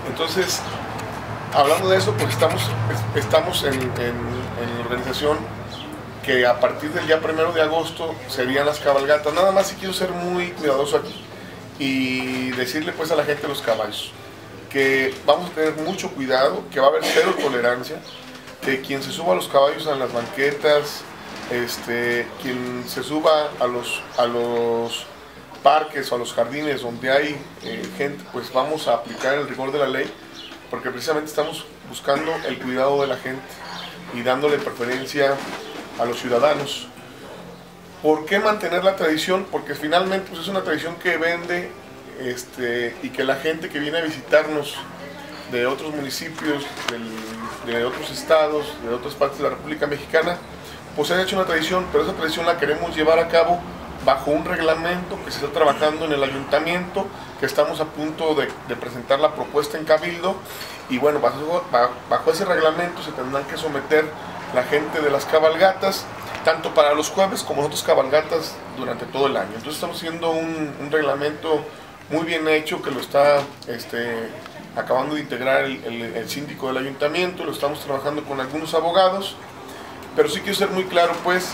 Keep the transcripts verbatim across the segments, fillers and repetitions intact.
Entonces, hablando de eso, pues estamos, estamos en, en, en la organización que a partir del día primero de agosto serían las cabalgatas. Nada más si quiero ser muy cuidadoso aquí y decirle pues a la gente de los caballos que vamos a tener mucho cuidado, que va a haber cero tolerancia, que quien se suba a los caballos en las banquetas, este, quien se suba a los, a los parques o a los jardines donde hay eh, gente, pues vamos a aplicar el rigor de la ley, porque precisamente estamos buscando el cuidado de la gente y dándole preferencia a los ciudadanos. ¿Por qué mantener la tradición? Porque finalmente pues, es una tradición que vende este, y que la gente que viene a visitarnos de otros municipios, del, de otros estados, de otras partes de la República Mexicana, pues ha hecho una tradición, pero esa tradición la queremos llevar a cabo bajo un reglamento que se está trabajando en el ayuntamiento, que estamos a punto de, de presentar la propuesta en Cabildo, y bueno, bajo, bajo ese reglamento se tendrán que someter la gente de las cabalgatas, tanto para los jueves como otras cabalgatas durante todo el año. Entonces estamos haciendo un, un reglamento muy bien hecho que lo está este, acabando de integrar el, el, el síndico del ayuntamiento, lo estamos trabajando con algunos abogados, pero sí quiero ser muy claro pues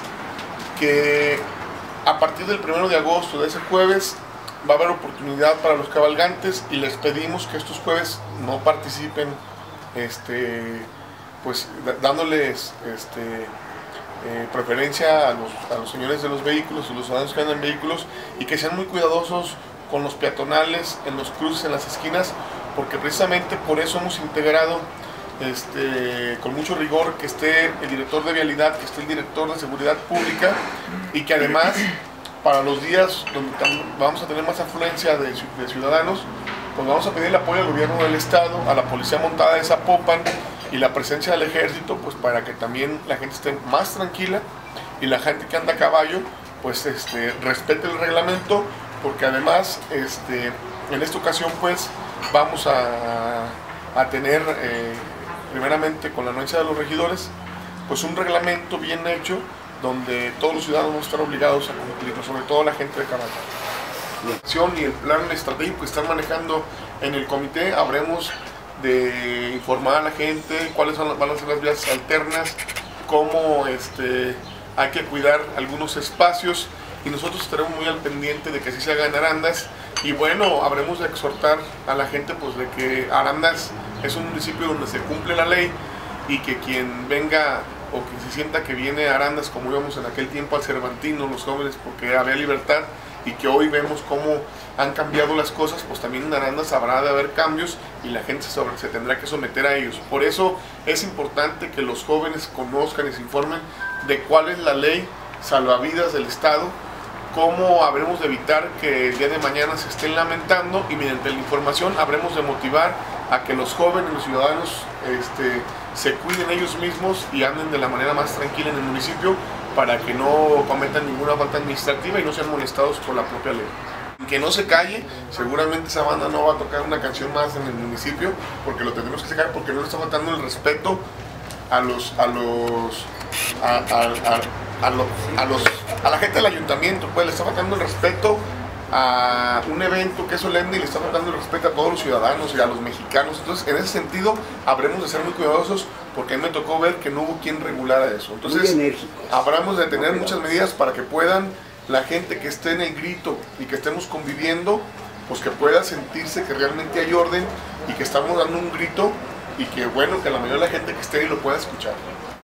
que a partir del primero de agosto, de ese jueves, va a haber oportunidad para los cabalgantes y les pedimos que estos jueves no participen este, pues dándoles este, eh, preferencia a los, a los señores de los vehículos y los ciudadanos que andan en vehículos, y que sean muy cuidadosos con los peatonales, en los cruces, en las esquinas, porque precisamente por eso hemos integrado este, con mucho rigor que esté el director de vialidad, que esté el director de seguridad pública, y que además para los días donde vamos a tener más afluencia de, de ciudadanos, pues vamos a pedir el apoyo al gobierno del estado, a la policía montada de Zapopan y la presencia del ejército, pues para que también la gente esté más tranquila y la gente que anda a caballo pues este, respete el reglamento, porque además este, en esta ocasión pues vamos a, a tener eh, primeramente con la anuencia de los regidores pues un reglamento bien hecho donde todos los ciudadanos van a estar obligados a cumplirlo, sobre todo la gente de caballo. La acción y el plan estratégico que están manejando en el comité, habremos de informar a la gente cuáles son, van a ser las vías alternas, cómo este, hay que cuidar algunos espacios, y nosotros estaremos muy al pendiente de que así se hagan Arandas. Y bueno, habremos de exhortar a la gente pues de que Arandas es un municipio donde se cumple la ley, y que quien venga o que se sienta que viene a Arandas, como íbamos en aquel tiempo al Cervantino, los jóvenes, porque había libertad, y que hoy vemos cómo han cambiado las cosas, pues también en Arandas habrá de haber cambios y la gente se, se tendrá que someter a ellos. Por eso es importante que los jóvenes conozcan y se informen de cuál es la ley salvavidas del Estado, cómo habremos de evitar que el día de mañana se estén lamentando, y mediante la información habremos de motivar a que los jóvenes, los ciudadanos este, se cuiden ellos mismos y anden de la manera más tranquila en el municipio, para que no cometan ninguna falta administrativa y no sean molestados por la propia ley. Que no se calle, seguramente esa banda no va a tocar una canción más en el municipio, porque lo tendremos que sacar, porque no le está faltando el respeto a los a los a, a, a, a, los, a los a la gente del ayuntamiento, pues le está faltando el respeto a un evento que es solemne, y le está faltando el respeto a todos los ciudadanos y a los mexicanos. Entonces, en ese sentido, habremos de ser muy cuidadosos, porque a mí me tocó ver que no hubo quien regulara eso. Entonces, habremos de tener muchas medidas para que puedan la gente que esté en el grito y que estemos conviviendo, pues que pueda sentirse que realmente hay orden y que estamos dando un grito, y que bueno, que la mayoría de la gente que esté ahí lo pueda escuchar.